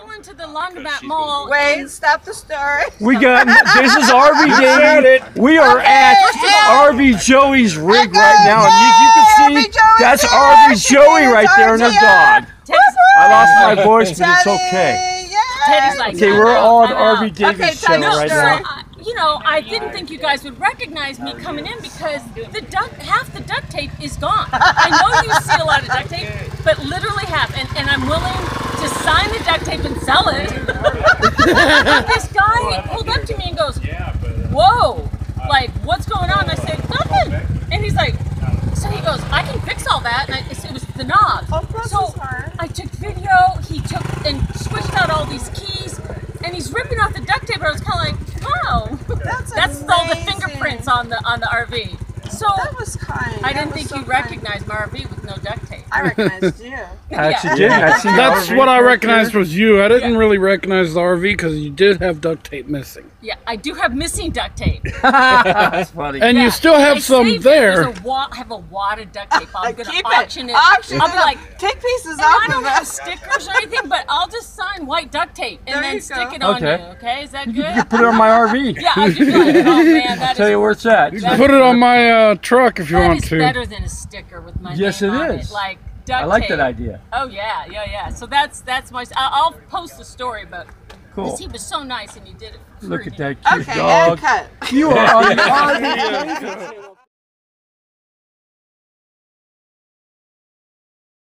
pull into the laundromat mall. Wait, stop the story. We got, this is RV Davey. We are at RV Joey's rig right now. And you can see, that's RV Joey right there and her dog. I lost my voice, but it's okay. Teddy's like, okay, we're on RV Davey's show right now. You know, I didn't think you guys would recognize me coming in because half the duct tape is gone. I know you see a lot of duct tape, but literally half. And I'm willing to sign the duct tape and sell it. This guy pulled up to me and goes, whoa, like, what's going on? I said, nothing. And he's like, so he goes, I can fix all that. And it was the knob. So I took video, he took and switched out all these keys, and he's ripping off the duct tape. I was kind of like, oh, that's all the fingerprints on the RV. So that was kind. I didn't think you recognized my RV with no duct tape. I recognized you. I actually did. That's what I recognized was you. I didn't really recognize the RV because you did have duct tape missing. Yeah, I do have missing duct tape. That's funny. And you still have some there. I have a wad of duct tape. I'm going to auction it. I'll be like, take pieces off I don't of have it. stickers or anything, but I'll just sign white duct tape and then stick it on you. Okay, is that good? You can put it on my RV. Yeah, I'll just be like, oh man, I'll tell you where it's at. You can put it on my truck if you want to. That is better than a sticker with my yes, name it on is. it. Like duct tape. I like that idea. Oh yeah. So that's my. I'll post the story, but cool. He was so nice and he did it. Look at that cute okay, dog. cut. You are on the RV.